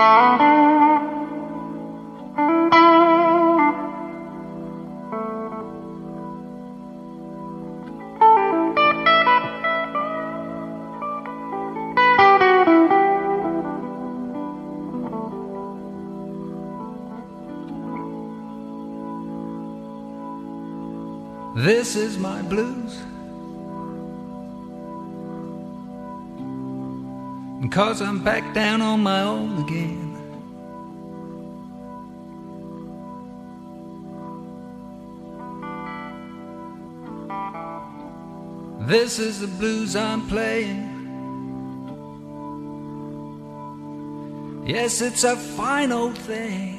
This is my blues, and 'cause I'm back down on my own again. This is the blues I'm playing. Yes, it's a fine old thing.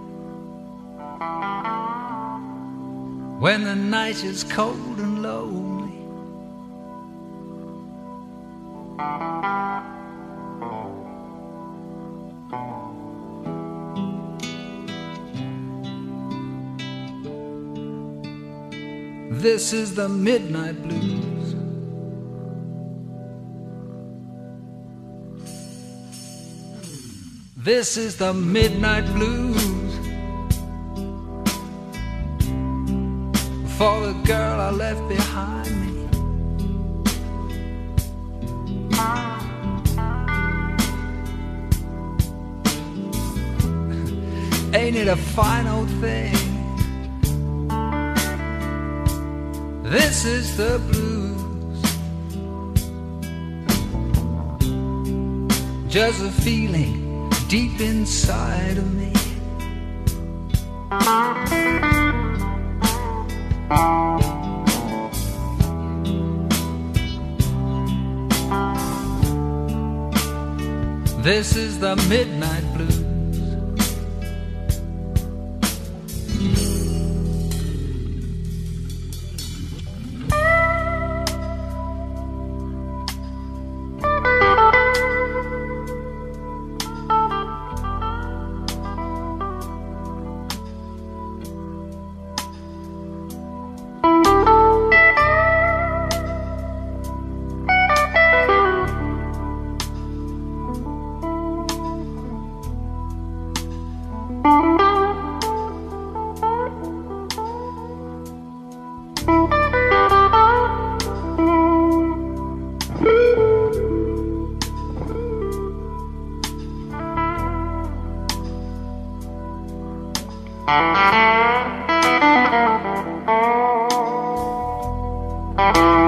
When the night is cold and lonely, this is the midnight blues. This is the midnight blues. For the girl I left behind me. Ain't it a fine old thing? This is the blues. Just a feeling deep inside of me. This is the midnight blues. Thank you.